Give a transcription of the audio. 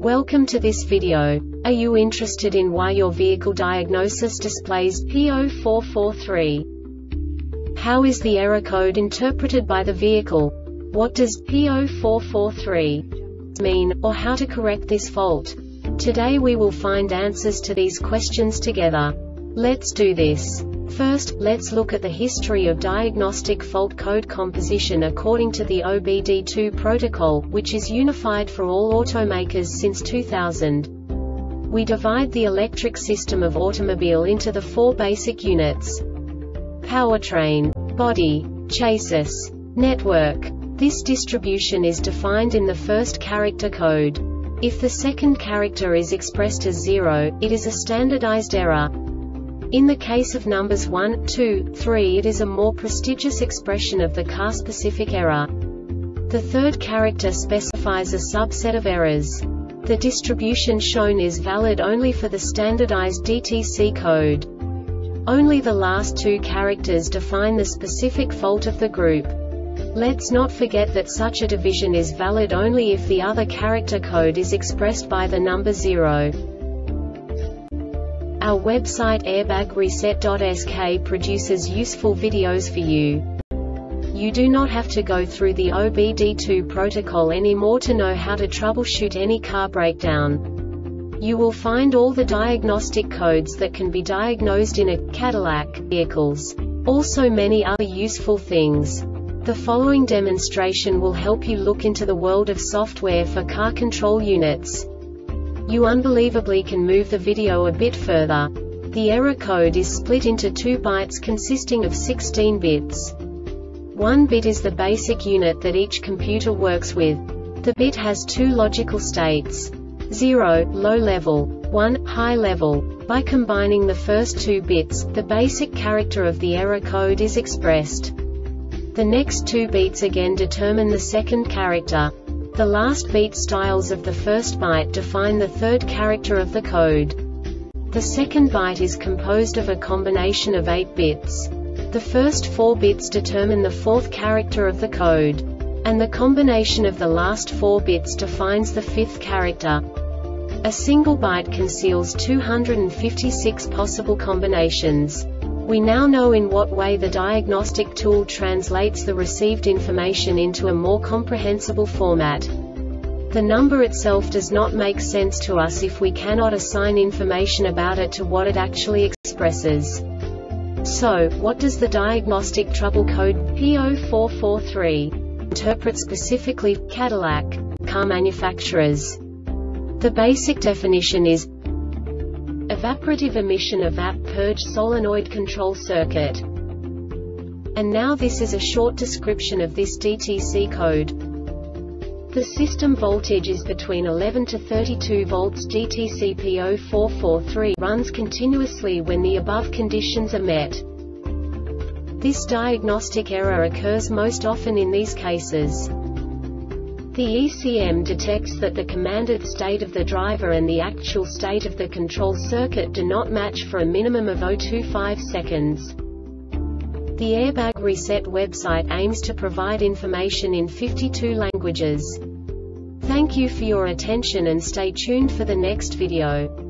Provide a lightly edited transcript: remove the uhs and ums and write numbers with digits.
Welcome to this video. Are you interested in why your vehicle diagnosis displays P0443? How is the error code interpreted by the vehicle? What does P0443 mean, or how to correct this fault? Today we will find answers to these questions together. Let's do this. First, let's look at the history of diagnostic fault code composition according to the OBD2 protocol, which is unified for all automakers since 2000. We divide the electric system of automobile into the four basic units: powertrain, body, chassis, network. This distribution is defined in the first character code. If the second character is expressed as 0, it is a standardized error. In the case of numbers 1, 2, 3, it is a more prestigious expression of the car-specific error. The third character specifies a subset of errors. The distribution shown is valid only for the standardized DTC code. Only the last two characters define the specific fault of the group. Let's not forget that such a division is valid only if the other character code is expressed by the number 0. Our website airbagreset.sk produces useful videos for you. You do not have to go through the OBD2 protocol anymore to know how to troubleshoot any car breakdown. You will find all the diagnostic codes that can be diagnosed in a Cadillac vehicles. Also many other useful things. The following demonstration will help you look into the world of software for car control units. You unbelievably can move the video a bit further. The error code is split into 2 bytes consisting of 16 bits. 1 bit is the basic unit that each computer works with. The bit has 2 logical states: 0, low level, 1, high level. By combining the first 2 bits, the basic character of the error code is expressed. The next 2 beats again determine the second character. The last beat styles of the first byte define the third character of the code. The second byte is composed of a combination of 8 bits. The first 4 bits determine the fourth character of the code. And the combination of the last 4 bits defines the fifth character. A single byte conceals 256 possible combinations. We now know in what way the diagnostic tool translates the received information into a more comprehensible format. The number itself does not make sense to us if we cannot assign information about it to what it actually expresses. So, what does the diagnostic trouble code P0443 interpret specifically for Cadillac car manufacturers? The basic definition is evaporative emission evap purge solenoid control circuit. And now this is a short description of this DTC code. The system voltage is between 11 to 32 volts. DTC P0443 runs continuously when the above conditions are met. This diagnostic error occurs most often in these cases. The ECM detects that the commanded state of the driver and the actual state of the control circuit do not match for a minimum of 0.25 seconds. The Airbag Reset website aims to provide information in 52 languages. Thank you for your attention and stay tuned for the next video.